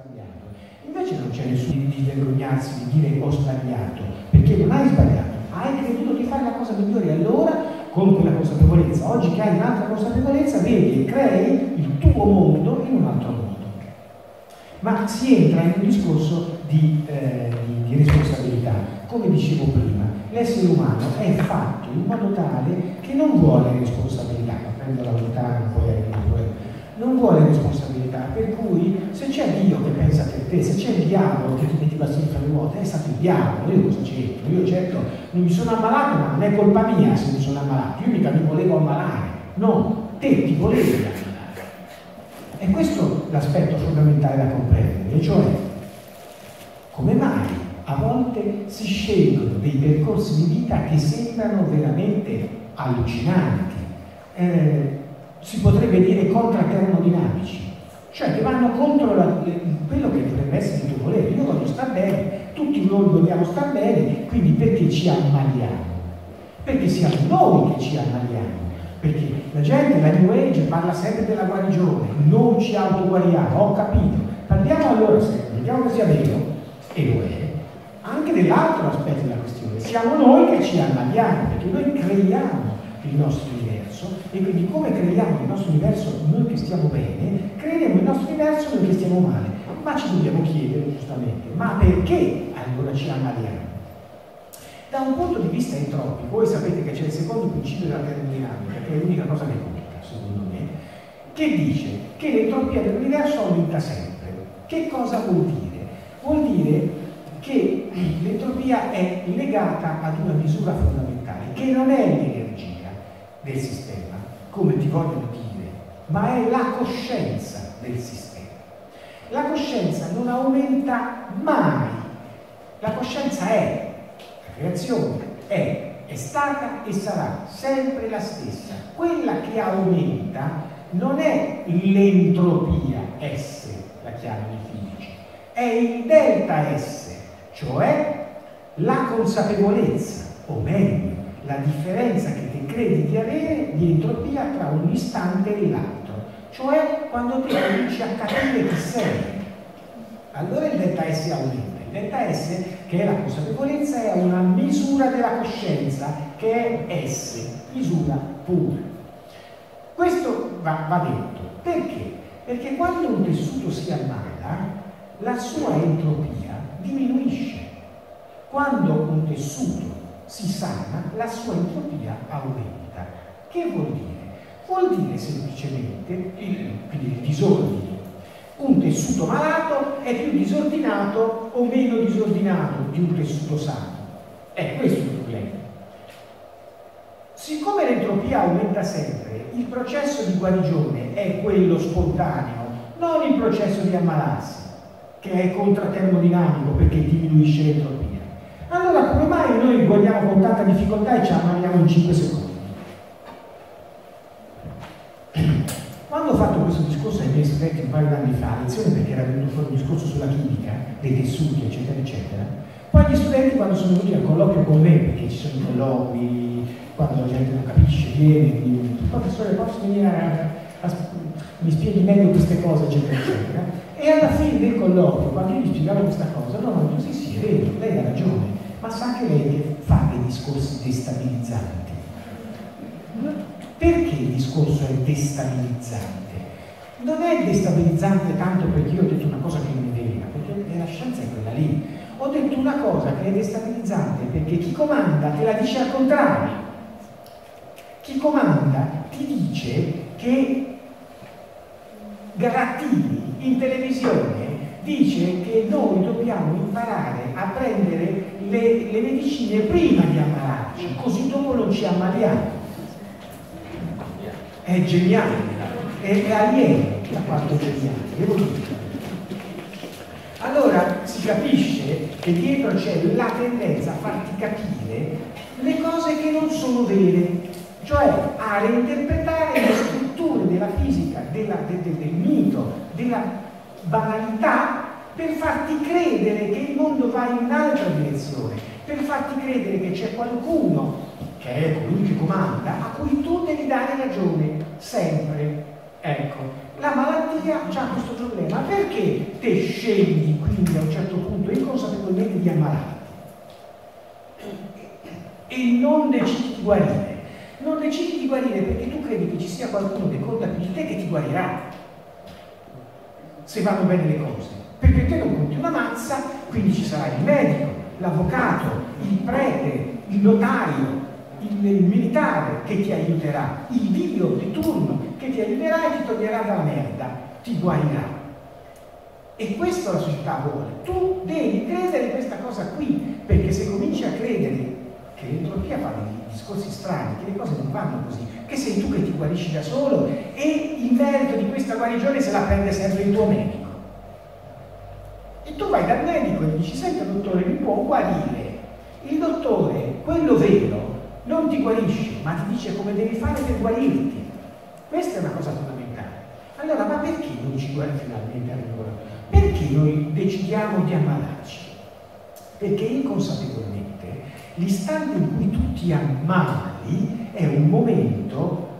sbagliato. Invece non c'è nessuno di vergognarsi di dire ho sbagliato, perché non hai sbagliato, hai creduto di fare la cosa migliore, allora con quella consapevolezza, oggi che hai un'altra consapevolezza, vedi e crei il tuo mondo in un altro modo. Ma si entra in un discorso di responsabilità. Come dicevo prima, l'essere umano è fatto in modo tale che non vuole responsabilità, prendo la lontana un po', non vuole responsabilità, per cui se c'è Dio che pensa per te, se c'è il diavolo che ti metti i bastoni fra le ruote, è stato il diavolo, io cosa c'entro? Io certo non mi sono ammalato, ma non è colpa mia se mi sono ammalato, io mica mi volevo ammalare, no, te ti volevi ammalare. E questo è l'aspetto fondamentale da comprendere, cioè come mai a volte si scelgono dei percorsi di vita che sembrano veramente allucinanti, si potrebbe dire contra-termodinamici, cioè che vanno contro quello che dovrebbe essere il tuo volere. Io voglio star bene, tutti noi vogliamo star bene, quindi perché ci ammaliamo? Perché siamo noi che ci ammaliamo. Perché la gente, la New Age, parla sempre della guarigione, non ci autoguariamo, ho capito. Parliamo allora, se vediamo che sia vero, e lo è, anche dell'altro aspetto della questione. Siamo noi che ci ammaliamo, perché noi creiamo il nostro universo, e quindi come creiamo il nostro universo noi che stiamo bene, creeremo il nostro universo noi che stiamo male. Ma ci dobbiamo chiedere, giustamente, ma perché allora ci ammaliamo? Da un punto di vista entropico, voi sapete che c'è il secondo principio della termodinamica, che è l'unica cosa che conta, secondo me, che dice che l'entropia dell'universo aumenta sempre. Che cosa vuol dire? Vuol dire che l'entropia è legata ad una misura fondamentale, che non è l'energia del sistema, come ti vogliono dire, ma è la coscienza del sistema. La coscienza non aumenta mai, la coscienza è. La reazione è stata e sarà sempre la stessa. Quella che aumenta non è l'entropia S, la chiamano i fisici, è il delta S, cioè la consapevolezza, o meglio, la differenza che te credi di avere di entropia tra un istante e l'altro, cioè quando te cominci a capire chi sei. Allora il delta S aumenta. Il delta S, che è la consapevolezza, è una misura della coscienza, che è S, misura pura. Questo va detto. Perché? Perché quando un tessuto si ammala, la sua entropia diminuisce. Quando un tessuto si sana, la sua entropia aumenta. Che vuol dire? Vuol dire semplicemente, quindi il disordine. Un tessuto malato è più disordinato o meno disordinato di un tessuto sano. È questo il problema. Siccome l'entropia aumenta sempre, il processo di guarigione è quello spontaneo, non il processo di ammalarsi, che è contra-termodinamico perché diminuisce l'entropia. Allora come mai noi guariamo con tanta difficoltà e ci ammaliamo in 5 secondi? Quando ho fatto questo discorso ai miei studenti un paio d'anni fa, a lezione, perché era venuto fuori un discorso sulla chimica, dei tessuti, eccetera, eccetera, poi gli studenti quando sono venuti al colloquio con me, perché ci sono i colloqui, quando la gente non capisce, viene, professore, posso venire mi spieghi meglio queste cose, eccetera, eccetera, e alla fine del colloquio, quando io gli spiegavo questa cosa, loro hanno detto sì, è vero, lei ha ragione, ma sa anche lei che fa dei discorsi destabilizzanti. Perché il discorso è destabilizzante? Non è destabilizzante tanto perché io ho detto una cosa che non è vera, perché la scienza è quella lì. Ho detto una cosa che è destabilizzante perché chi comanda te la dice al contrario. Chi comanda ti dice che Garattini in televisione dice che noi dobbiamo imparare a prendere le medicine prima di ammalarci, così dopo non ci ammaliamo. È geniale, è alieno da quanto geniale, devo dire. Allora si capisce che dietro c'è la tendenza a farti capire le cose che non sono vere, cioè a reinterpretare le strutture della fisica, del mito, della banalità, per farti credere che il mondo va in un'altra direzione, per farti credere che c'è qualcuno che è colui che comanda, a cui tu devi dare ragione, sempre. Ecco, La malattia ha questo problema. Perché te scegli quindi a un certo punto inconsapevolmente di ammalarti e non decidi di guarire? Non decidi di guarire perché tu credi che ci sia qualcuno che conta più di te che ti guarirà se vanno bene le cose, perché te non conti una mazza, quindi ci sarà il medico, l'avvocato, il prete, il notaio, il militare che ti aiuterà, il Dio di turno che ti aiuterà e ti toglierà dalla merda, ti guarirà. E questo la società vuole. Tu devi credere in questa cosa qui, perché se cominci a credere che l'entropia fa dei discorsi strani, che le cose non vanno così, che sei tu che ti guarisci da solo e il merito di questa guarigione se la prende sempre il tuo medico. E tu vai dal medico e gli dici: senti dottore, mi può guarire? Il dottore, quello vero, non ti guarisce, ma ti dice come devi fare per guarirti. Questa è una cosa fondamentale. Allora, ma perché non ci guarda finalmente allora? Perché noi decidiamo di ammalarci? Perché inconsapevolmente l'istante in cui tu ti ammali è un momento,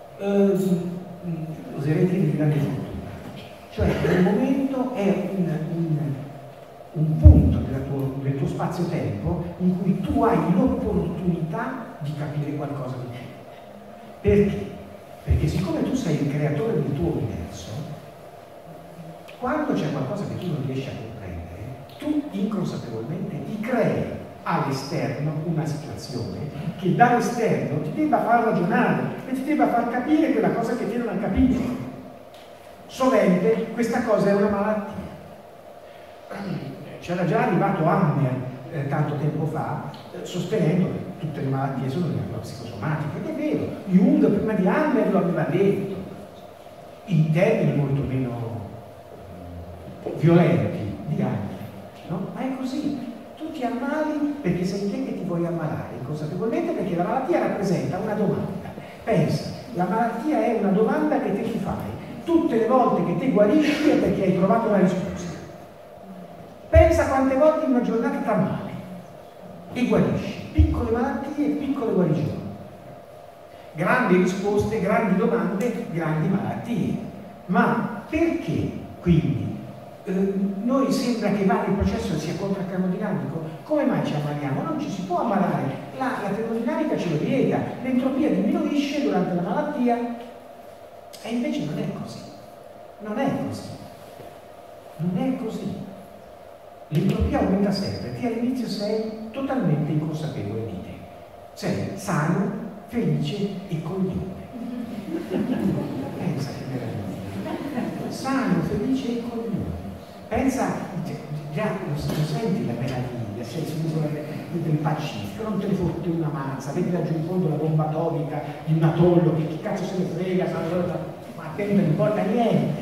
oserei dire, di grande fortuna. Cioè è un momento, è un punto del tuo spazio-tempo in cui tu hai l'opportunità di capire qualcosa di te. Perché? Perché siccome tu sei il creatore del tuo universo, quando c'è qualcosa che tu non riesci a comprendere, tu inconsapevolmente ti crei all'esterno una situazione che dall'esterno ti debba far ragionare e ti debba far capire quella cosa che te non hai capito. Sovente questa cosa è una malattia. C'era già arrivato Hammer tanto tempo fa sostenendo che tutte le malattie sono di natura psicosomatica, ed è vero. Jung prima di Hammer lo aveva detto in termini molto meno violenti di Hammer, no? Ma è così. Tu ti ammali perché sei te che ti vuoi ammalare, inconsapevolmente, perché la malattia rappresenta una domanda. Pensa, la malattia è una domanda che te ti fai. Tutte le volte che te guarisci è perché hai trovato una risposta. Pensa quante volte in una giornata ti ammali e guarisci. Piccole malattie e piccole guarigioni. Grandi risposte, grandi domande, grandi malattie. Ma perché quindi noi sembra che il processo sia contra-termodinamico? Come mai ci ammaliamo? Non ci si può ammalare, la termodinamica ce lo vieta, l'entropia diminuisce durante la malattia e invece non è così, non è così, non è così. L'entropia aumenta sempre, te all'inizio sei totalmente inconsapevole di te, sei sano, felice e coglione. Pensa che meraviglia, sano, felice e coglione. Pensa, già lo senti la meraviglia, sei sull'isola del Pacifico, non te ne fotte una mazza, vedi laggiù in fondo la bomba atomica di un atollo, che chi cazzo se ne frega, ma a te non importa niente.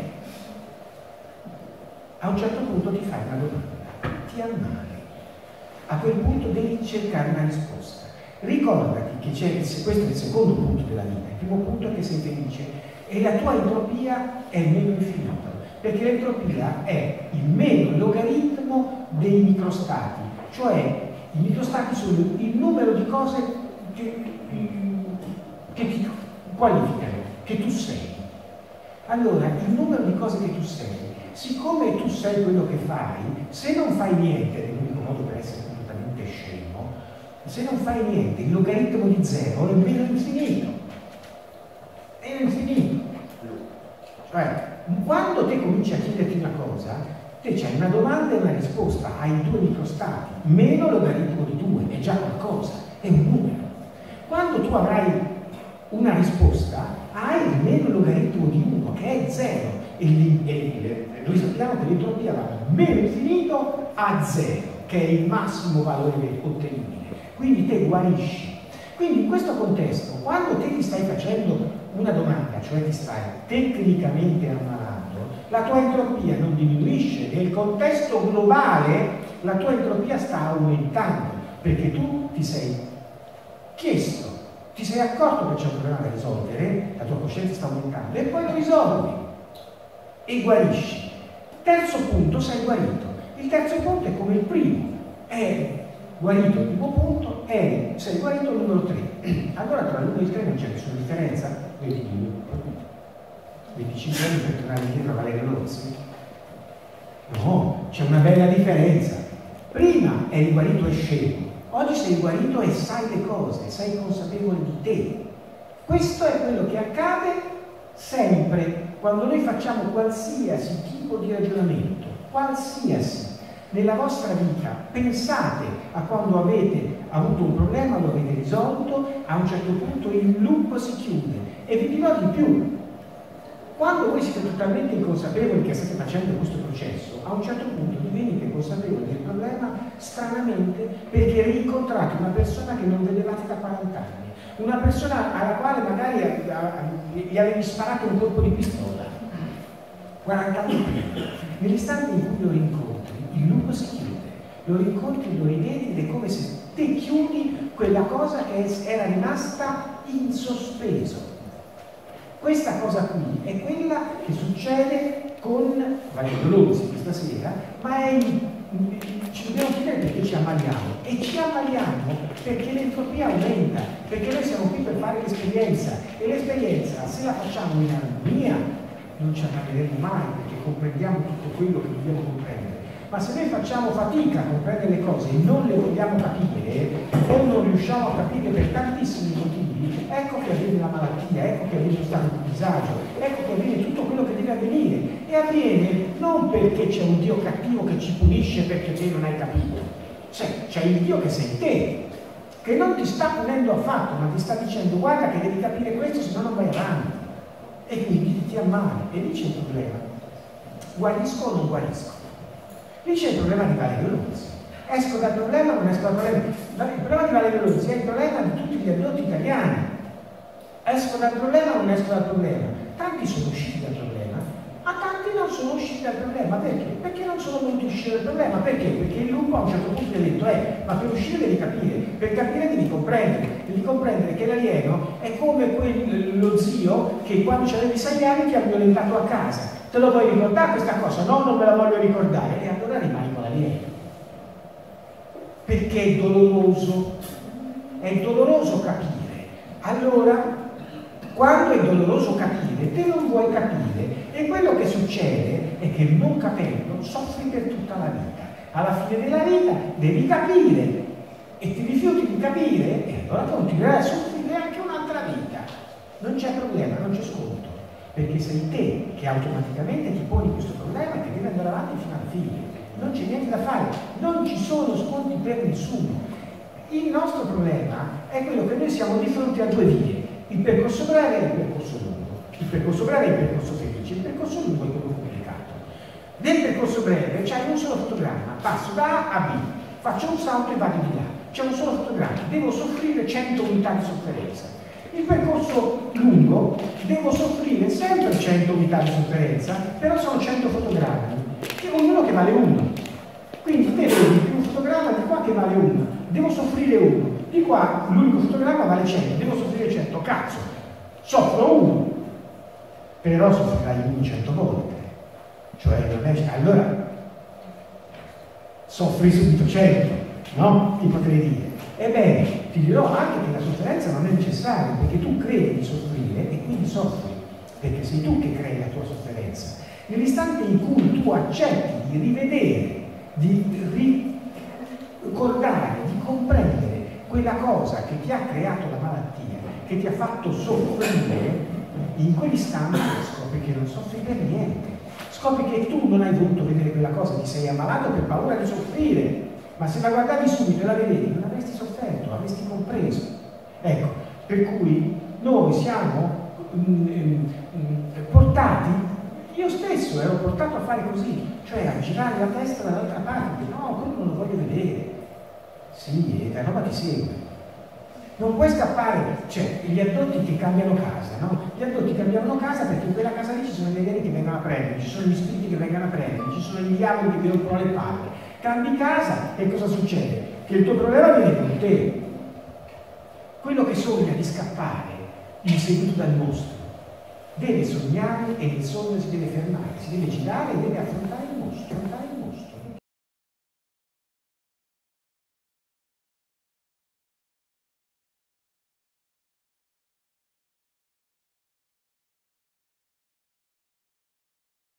A un certo punto ti fai una domanda, ti ammali. A quel punto devi cercare una risposta. Ricordati che questo è il secondo punto della vita, il primo punto è che sei felice e la tua entropia è meno infinita. Perché l'entropia è il meno logaritmo dei microstati, cioè i microstati sono il numero di cose che ti qualificano, che tu sei. Allora, il numero di cose che tu sei, siccome tu sei quello che fai, se non fai niente, è l'unico modo per essere completamente scemo, se non fai niente, il logaritmo di 0 è meno infinito. È infinito. Cioè, quando te cominci a chiederti una cosa, te c'hai una domanda e una risposta, hai 2 microstati, meno logaritmo di 2, è già qualcosa, è un numero. Quando tu avrai una risposta, hai il meno logaritmo di 1, che è 0, e noi sappiamo che l'entropia va da meno infinito a 0, che è il massimo valore ottenibile. Quindi te guarisci. Quindi in questo contesto, quando te ti stai facendo una domanda, cioè ti stai tecnicamente ammalando, la tua entropia non diminuisce, nel contesto globale la tua entropia sta aumentando, perché tu ti sei chiesto, ti sei accorto che c'è un problema da risolvere, la tua coscienza sta aumentando, e poi lo risolvi e guarisci. Terzo punto, sei guarito. Il terzo punto è come il primo, è guarito il primo punto, sei guarito il numero 3. Allora tra l'1 e il 3 non c'è nessuna differenza. Vedi, 25 anni per tornare indietro a Valerio Lonzi? No, c'è una bella differenza. Prima eri guarito e scemo, oggi sei guarito e sai le cose, sei consapevole di te. Questo è quello che accade sempre quando noi facciamo qualsiasi tipo di ragionamento, qualsiasi. Nella vostra vita pensate a quando avete avuto un problema, lo avete risolto, a un certo punto il loop si chiude. E vi dirò di più. Quando voi siete totalmente inconsapevoli che state facendo questo processo, a un certo punto divenite consapevoli del problema stranamente perché rincontrate una persona che non vedevate da 40 anni, una persona alla quale magari gli avevi sparato un colpo di pistola 40 anni prima. Nell'istante in cui lo rincontri, il loop si chiude, lo rincontri, lo rivedi ed è come se te chiudi quella cosa che era rimasta in sospeso. Questa cosa qui è quella che succede con Valerio Lonzi questa sera, ma ci dobbiamo chiedere perché ci ammaliamo. E ci ammaliamo perché l'entropia aumenta, perché noi siamo qui per fare l'esperienza, e l'esperienza, se la facciamo in armonia, non ci ammaleremo mai, perché comprendiamo tutto quello che dobbiamo comprendere. Ma se noi facciamo fatica a comprendere le cose e non le vogliamo capire, o non riusciamo a capire per tantissimi motivi, ecco che avviene la malattia, ecco che avviene lo stato di disagio, ecco che avviene tutto quello che deve avvenire. E avviene non perché c'è un Dio cattivo che ci punisce perché te non hai capito. C'è il Dio che sei te, che non ti sta punendo affatto, ma ti sta dicendo guarda che devi capire questo, se no non vai avanti. E quindi ti ammali. E lì c'è il problema. Guarisco o non guarisco? Lì c'è il problema di Valerio Lonzi. Esco dal problema o non esco dal problema? Il problema di Valerio Lonzi è il problema di tutti gli adulti italiani. Esco dal problema o non esco dal problema? Tanti sono usciti dal problema, ma tanti non sono usciti dal problema. Perché? Perché non sono voluti uscire dal problema. Perché? Perché il lupo a un certo punto gli ha detto ma per uscire devi capire, per capire devi comprendere che l'alieno è come lo zio che quando avevi 6 anni ti ha violentato a casa. Te lo vuoi ricordare questa cosa? No, non me la voglio ricordare. E allora rimani con l'alieno. Perché è doloroso. È doloroso capire. Allora, quando è doloroso capire, te non vuoi capire. E quello che succede è che non capendo soffri per tutta la vita. Alla fine della vita devi capire e ti rifiuti di capire e allora continuerai a soffrire anche un'altra vita. Non c'è problema, non c'è sconto. Perché sei te che automaticamente ti poni questo problema e che devi andare avanti fino alla fine. Non c'è niente da fare, non ci sono sconti per nessuno. Il nostro problema è quello che noi siamo di fronte a 2 vie, il percorso breve e il percorso lungo. Il percorso breve è il percorso felice, il percorso lungo è quello complicato. Nel percorso breve c'è un solo fotogramma, passo da A a B, faccio un salto e vado di là. C'è un solo fotogramma, devo soffrire 100 unità di sofferenza. Il percorso lungo, devo soffrire sempre 100 unità di sofferenza, però sono 100 fotogrammi, che ognuno che vale 1. Quindi te vedi un fotogramma di qua che vale 1, devo soffrire 1, di qua l'unico fotogramma vale 100, devo soffrire 100, cazzo, soffro 1, però soffrirai 1 100 volte, cioè non è, allora soffri subito 100, no? Ti potrei dire. Ebbene, ti dirò anche che la sofferenza non è necessaria, perché tu credi di soffrire e quindi soffri, perché sei tu che crei la tua sofferenza. Nell'istante in cui tu accetti di rivedere, di ricordare, di comprendere quella cosa che ti ha creato la malattia, che ti ha fatto soffrire, in quell'istante scopri che non soffri per niente. Scopri che tu non hai voluto vedere quella cosa, ti sei ammalato per paura di soffrire. Ma se la guardavi subito e la vedevi, non avresti sofferto, avresti compreso. Ecco, per cui noi siamo portati, io stesso ero portato a fare così, cioè a girare la testa dall'altra parte, no, quello non lo voglio vedere. Sì, la roba ti segue. Non puoi scappare, cioè gli addotti che cambiano casa, no? Gli addotti cambiano casa perché in quella casa lì ci sono gli alieni che vengono a prendere, ci sono gli spiriti che vengono a prendere, ci sono gli diavoli che ti rompono le palle. Cambi casa e cosa succede? Che il tuo problema viene con te. Quello che sogna di scappare, inseguito dal mostro, deve sognare e il sogno si deve fermare, si deve girare e deve affrontare